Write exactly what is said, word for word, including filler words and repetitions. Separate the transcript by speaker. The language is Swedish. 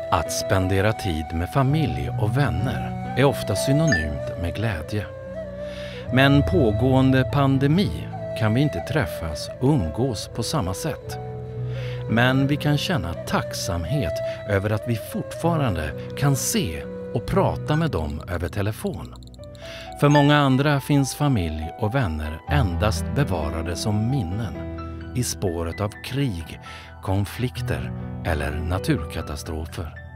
Speaker 1: Att spendera tid med familj och vänner är ofta synonymt med glädje. Med en pågående pandemi kan vi inte träffas och umgås på samma sätt. Men vi kan känna tacksamhet över att vi fortfarande kan se och prata med dem över telefon. För många andra finns familj och vänner endast bevarade som minnen i spåret av krig, konflikter eller naturkatastrofer.